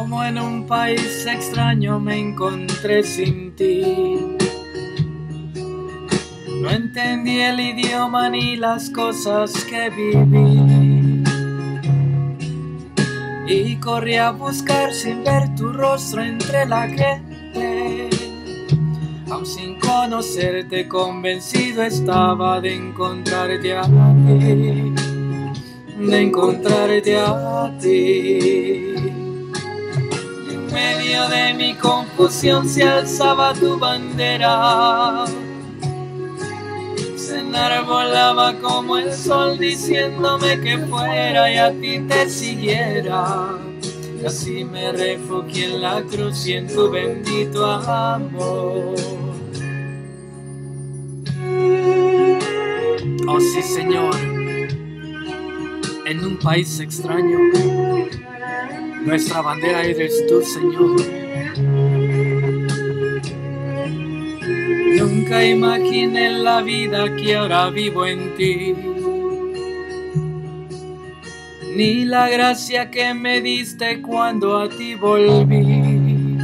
Como en un país extraño me encontré sin ti. No entendí el idioma ni las cosas que viví, y corrí a buscar sin ver tu rostro entre la gente. Aun sin conocerte, convencido estaba de encontrarte a ti, de encontrarte a ti. En medio de mi confusión se alzaba tu bandera, se enarbolaba como el sol diciéndome que fuera y a ti te siguiera. Y así me refugié en la cruz y en tu bendito amor. Oh sí, Señor, en un país extraño, nuestra bandera eres tú, Señor. Nunca imaginé la vida que ahora vivo en ti, ni la gracia que me diste cuando a ti volví.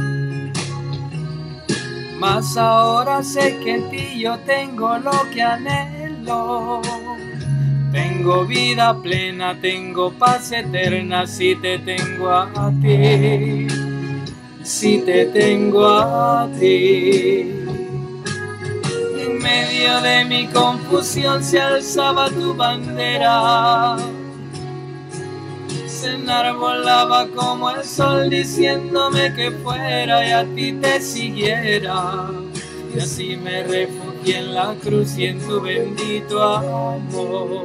Mas ahora sé que en ti yo tengo lo que anhelo. Tengo vida plena, tengo paz eterna si te tengo a ti, si te tengo a ti. En medio de mi confusión se alzaba tu bandera, se enarbolaba como el sol diciéndome que fuera y a ti te siguiera. Y así me refugié en la cruz y en tu bendito amor.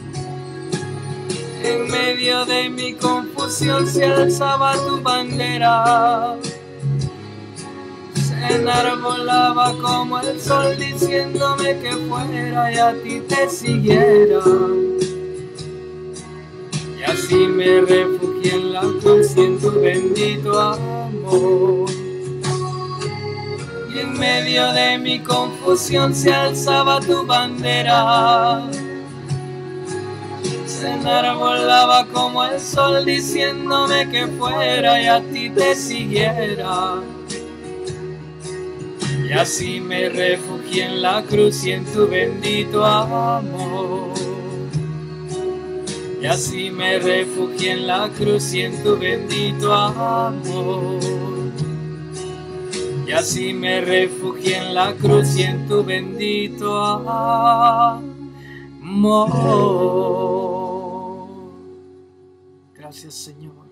En medio de mi confusión se alzaba tu bandera, se enarbolaba como el sol diciéndome que fuera y a ti te siguiera. Y así me refugié en la cruz y en tu bendito amor. Y en medio de mi confusión se alzaba tu bandera, se enarbolaba como el sol diciéndome que fuera y a ti te siguiera. Y así me refugié en la cruz y en tu bendito amor. Y así me refugié en la cruz y en tu bendito amor. Y así me refugié en la cruz y en tu bendito amor. Gracias, Señor.